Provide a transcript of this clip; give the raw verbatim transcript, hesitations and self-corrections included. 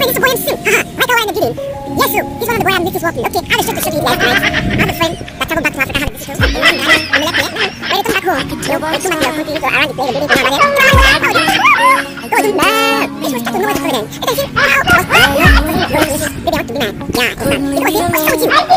it's a boy named Sue. Haha, like our line of getting. Yes, Sue. He's one of the boy I'm Victor's walking. Okay, I was just a shooting last night. I have a friend that traveled back to Africa. Had a visitor. And one guy, and we left there. But it comes back home. No, it's too much love. Continue to around the play. The building down there. It was mad. This was taking no other for them. And they said, oh, it was mad. Maybe I want to be mad. Yeah, it's mad. It was him. I showed you.